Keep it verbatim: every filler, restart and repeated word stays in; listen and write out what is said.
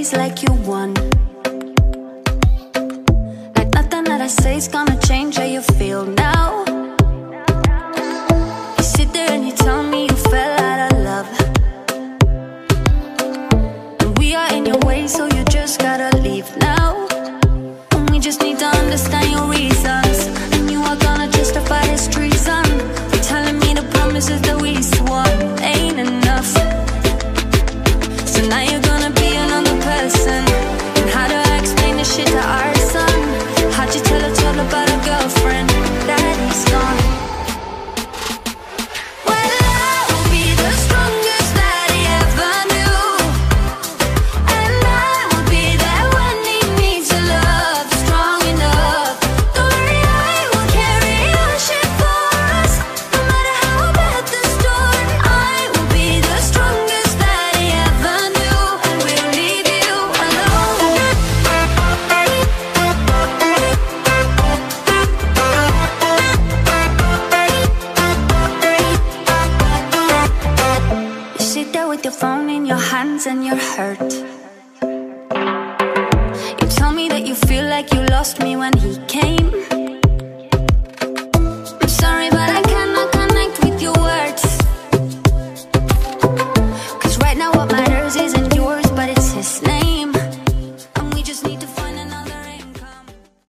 face like you won. Like nothing that I say is gonna change how you feel now. You sit there and you tell me you fell out of love, and we are in your way, so you just gotta leave now. And we just need to understand your reasons, and you are gonna justify this treason. You're telling me the promises that we swore ain't enough, so now you're gonna be another person. And how do I explain this shit to our son? How'd you tell a child about a girlfriend that he's gone? Well, I will be the strongest that he ever knew, and I will be there when he needs your love, strong enough. Don't worry, I will carry your shit for us, no matter how bad the storm. I will be the strongest that he ever knew, and we'll leave you alone. You sit there with your phone in your hands and you're hurt. You tell me that you feel like you lost me when he came.